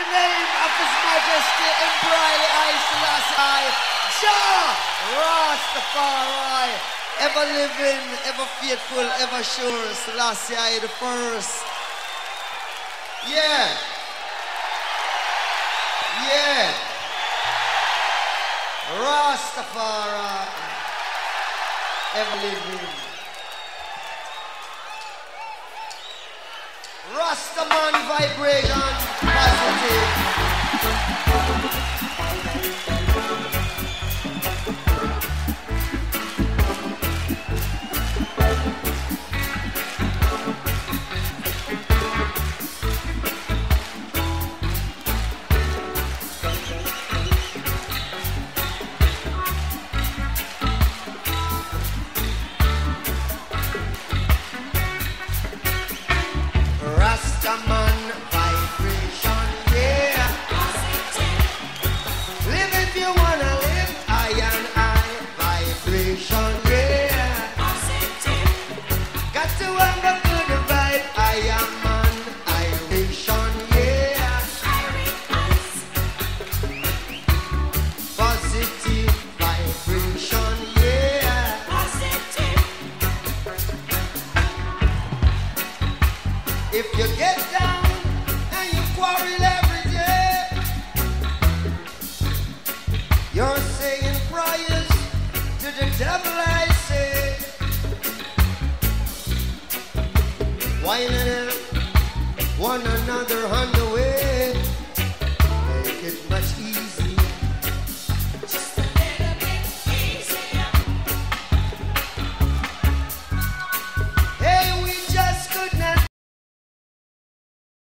the name of His Majesty Emperor I Selassie Jah Rastafari, ever living, ever faithful, ever sure, Selassie I the first. Yeah. Yeah. Rastafari, ever living. Rastaman vibration, positive. Rastaman vibration, yeah. Live if you wanna live, I vibration, yeah. Got to have a good vibe, I am an Iration, yeah. Positive vibration, yeah. If you get down and you quarrel every day, you're saying prayers to the devil, I say. While one another under